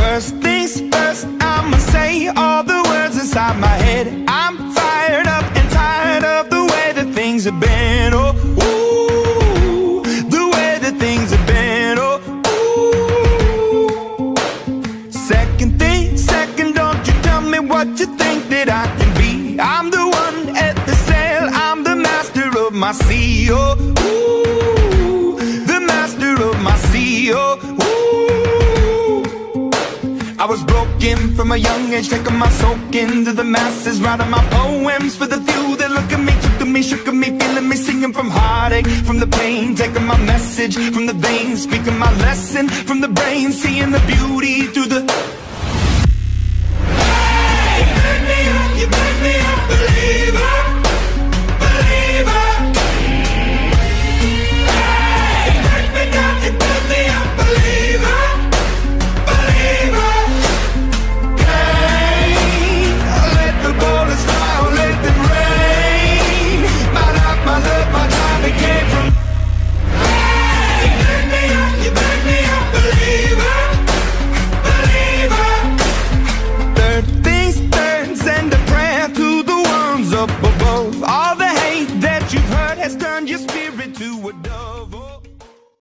First things first, I'ma say all the words inside my head. I'm fired up and tired of the way that things have been. Oh, ooh, the way that things have been. Oh, ooh. Second thing, second, don't you tell me what you think that I can be. I'm the one at the sail, I'm the master of my sea. Oh, ooh, the master of my sea. Oh, ooh. I was broken from a young age, taking my soak into the masses, writing my poems for the few that look at me, took to me, shook at me, feeling me, singing from heartache, from the pain, taking my message from the veins, speaking my lesson from the brain, seeing the beauty through the... Hey, you make me a believer.